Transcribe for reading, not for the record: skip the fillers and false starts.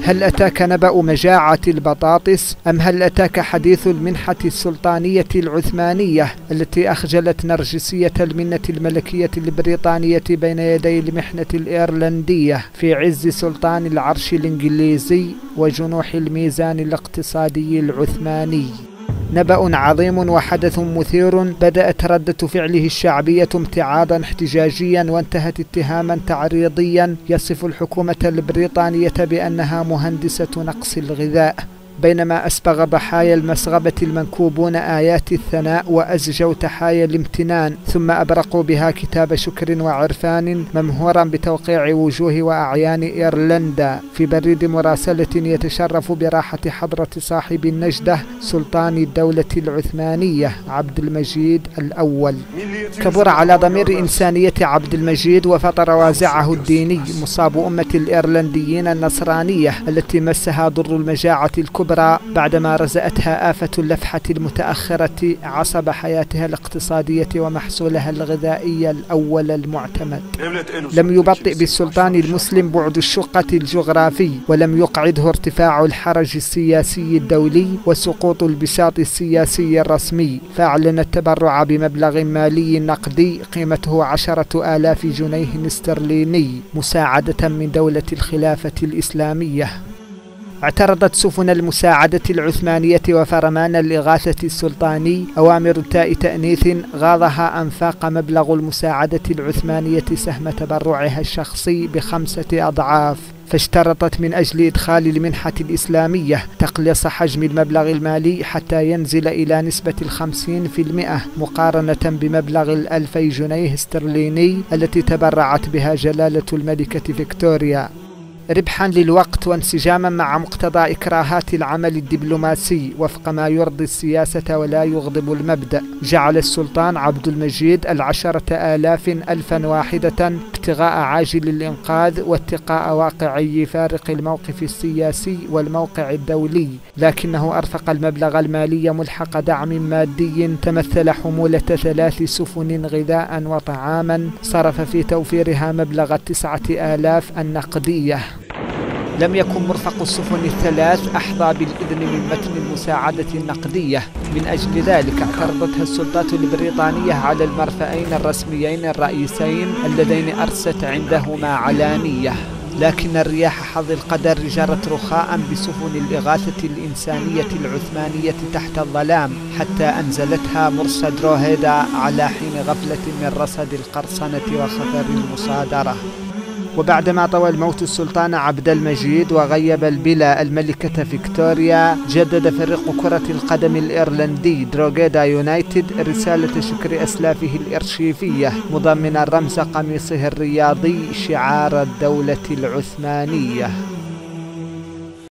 هل أتاك نبأ مجاعة البطاطس؟ أم هل أتاك حديث المنحة السلطانية العثمانية التي أخجلت نرجسية المنة الملكية البريطانية بين يدي المحنة الإيرلندية في عز سلطان العرش الإنجليزي وجنوح الميزان الاقتصادي العثماني؟ نبأ عظيم وحدث مثير بدأت ردة فعله الشعبية امتعاضا احتجاجيا وانتهت اتهاما تعريضيا يصف الحكومة البريطانية بأنها مهندسة نقص الغذاء، بينما أسبغ ضحايا المسغبة المنكوبون آيات الثناء وأزجوا تحايا الامتنان، ثم أبرقوا بها كتاب شكر وعرفان ممهورا بتوقيع وجوه وأعيان إيرلندا في بريد مراسلة يتشرف براحة حضرة صاحب النجدة سلطان الدولة العثمانية عبد المجيد الأول. كبر على ضمير إنسانية عبد المجيد وفطر وازعه الديني مصاب أمة الإيرلنديين النصرانية التي مسها ضر المجاعة الكبرى بعدما رزأتها آفة اللفحة المتأخرة عصب حياتها الاقتصادية ومحصولها الغذائي الأول المعتمد. لم يبطئ بالسلطان المسلم بعد الشقة الجغرافي، ولم يقعده ارتفاع الحرج السياسي الدولي وسقوط البساط السياسي الرسمي، فأعلن التبرع بمبلغ مالي نقدي قيمته 10,000 جنيه استرليني مساعدة من دولة الخلافة الإسلامية. اعترضت سفن المساعدة العثمانية وفرمان الإغاثة السلطاني أوامر تاء تأنيث غاضها أنفاق مبلغ المساعدة العثمانية سهم تبرعها الشخصي ب5 أضعاف، فاشترطت من أجل إدخال المنحة الإسلامية تقليص حجم المبلغ المالي حتى ينزل إلى نسبة 50% مقارنة بمبلغ 1000 جنيه استرليني التي تبرعت بها جلالة الملكة فيكتوريا. ربحا للوقت وانسجاما مع مقتضى إكراهات العمل الدبلوماسي وفق ما يرضي السياسة ولا يغضب المبدأ، جعل السلطان عبد المجيد 10,000 ألفا واحدة ابتغاء عاجل الإنقاذ واتقاء واقعي فارق الموقف السياسي والموقع الدولي، لكنه أرفق المبلغ المالي ملحق دعم مادي تمثل حمولة 3 سفن غذاء وطعاما صرف في توفيرها مبلغ 9,000 النقدية. لم يكن مرفق السفن الثلاث أحظى بالإذن من متن المساعدة النقدية، من أجل ذلك اعترضتها السلطات البريطانية على المرفأين الرسميين الرئيسين اللذين أرست عندهما علانية، لكن الرياح حظ القدر جرت رخاء بسفن الإغاثة الإنسانية العثمانية تحت الظلام حتى أنزلتها مرسى دروهيدا على حين غفلة من رصد القرصنة وخطر المصادرة. وبعدما طوى الموت السلطان عبد المجيد وغيب البلا الملكة فيكتوريا، جدد فريق كرة القدم الإيرلندي دروغيدا يونايتد رسالة شكر أسلافه الإرشيفية مضمنا رمز قميصه الرياضي شعار الدولة العثمانية.